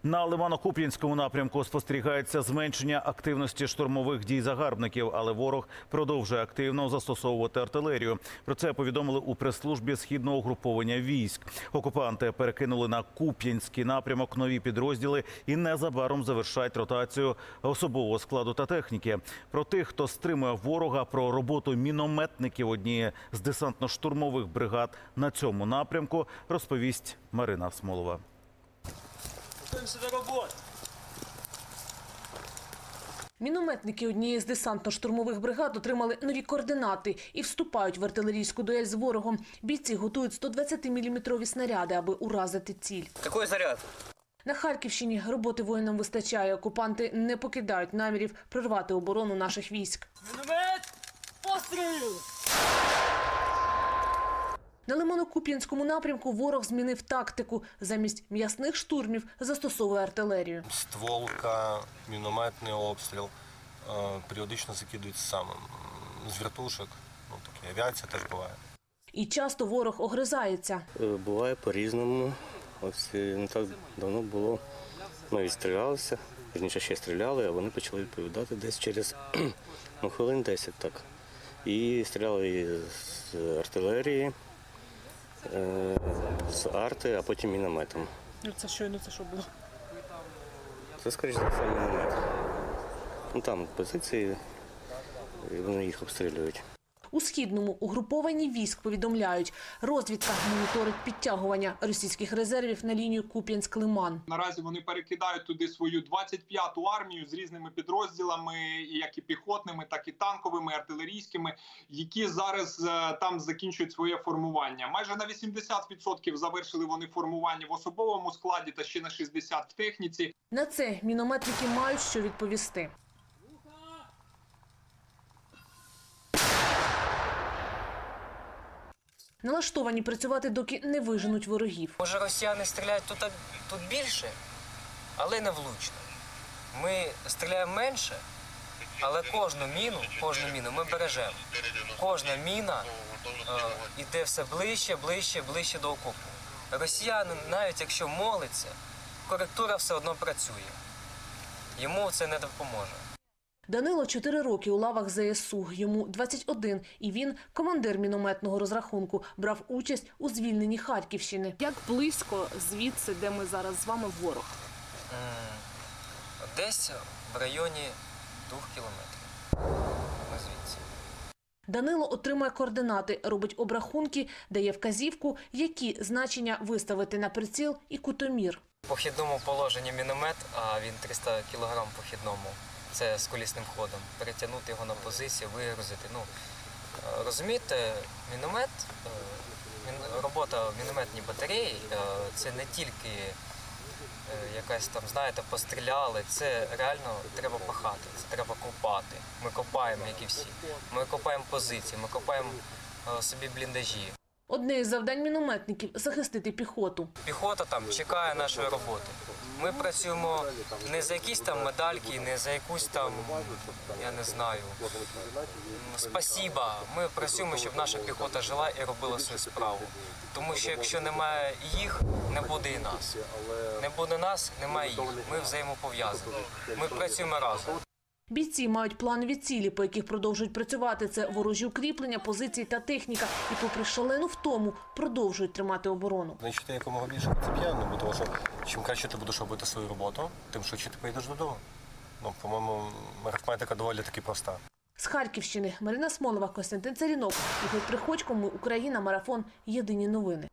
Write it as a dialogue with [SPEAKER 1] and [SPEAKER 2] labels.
[SPEAKER 1] На Лимано-Куп'янському напрямку спостерігається зменшення активності штурмових дій загарбників, але ворог продовжує активно застосовувати артилерію. Про це повідомили у прес-службі Східного угруповання військ. Окупанти перекинули на Куп'янський напрямок нові підрозділи і незабаром завершать ротацію особового складу та техніки. Про тих, хто стримує ворога, про роботу мінометників однієї з десантно-штурмових бригад на цьому напрямку розповість Марина Смолова.
[SPEAKER 2] Мінометники однієї з десантно-штурмових бригад отримали нові координати і вступають в артилерійську дуель з ворогом. Бійці готують 120-мм снаряди, аби уразити ціль.
[SPEAKER 3] Який заряд?
[SPEAKER 2] На Харківщині роботи воїнам вистачає. Окупанти не покидають намірів прорвати оборону наших військ.
[SPEAKER 3] Міномет! Постріл!
[SPEAKER 2] На Лимано-Куп'янському напрямку ворог змінив тактику. Замість м'ясних штурмів застосовує артилерію.
[SPEAKER 4] Стволка, мінометний обстріл періодично закидують саме з вертушок. Авіація теж буває.
[SPEAKER 2] І часто ворог огризається.
[SPEAKER 5] Буває по-різному. Ось не так давно було. Ми відстрілялися, вірніше ще стріляли, а вони почали відповідати десь через хвилин 10 так. І стріляли з артилерії, з арти, а потім мінометом.
[SPEAKER 2] Це що було?
[SPEAKER 5] Це, скоріше за все, міномет. Там позиції, і вони їх обстрілюють.
[SPEAKER 2] У Східному угрупованні військ повідомляють, розвідка моніторить підтягування російських резервів на лінію Куп'янськ-Лиман.
[SPEAKER 6] Наразі вони перекидають туди свою 25-ту армію з різними підрозділами, як і піхотними, так і танковими, артилерійськими, які зараз там закінчують своє формування. Майже на 80% завершили вони формування в особовому складі та ще на 60% в техніці.
[SPEAKER 2] На це мінометники мають що відповісти. Налаштовані працювати, доки не виженуть ворогів.
[SPEAKER 3] Може, росіяни стріляють тут більше, але не влучно. Ми стріляємо менше, але кожну міну ми бережемо. Кожна міна йде все ближче до окопу. Росіянин, навіть якщо молиться, коректура все одно працює. Йому це не допоможе.
[SPEAKER 2] Данило 4 роки у лавах ЗСУ, йому 21, і він командир мінометного розрахунку, брав участь у звільненні Харківщини. Як близько звідси, де ми зараз з вами, ворог?
[SPEAKER 3] Десь в районі 2 кілометрів. Ми звідси.
[SPEAKER 2] Данило отримує координати, робить обрахунки, дає вказівку, які значення виставити на приціл і кутомір.
[SPEAKER 3] В похідному положенні міномет, а він 300 кг похідному. Це з колісним ходом. Перетягнути його на позицію, вигрузити. Розумієте, міномет, робота в мінометній батареї – це не тільки якась там, знаєте, постріляли. Це реально треба пахати, це треба копати. Ми копаємо, як і всі. Ми копаємо позиції, ми копаємо собі бліндажі.
[SPEAKER 2] Одне із завдань мінометників – захистити піхоту.
[SPEAKER 3] Піхота там чекає нашої роботи. Ми працюємо не за якісь там медальки, не за якусь там, я не знаю, спасіба. Ми працюємо, щоб наша піхота жила і робила свою справу. Тому що якщо немає їх, не буде і нас. Не буде нас, немає їх. Ми взаємопов'язані. Ми працюємо разом.
[SPEAKER 2] Бійці мають планові цілі, по яких продовжують працювати. Це ворожі укріплення, позиції та техніка. І попри шалену втому, продовжують тримати оборону.
[SPEAKER 4] Значить, ти якомога більше поцеп'яно, тому що чим краще ти будеш робити свою роботу, тим швидше ти поїдеш додому. По-моєму, арифметика доволі таки проста.
[SPEAKER 2] З Харківщини Марина Смолова, Костянтин Царінок, Ігор Приходько, Ми Україна, марафон. Єдині новини.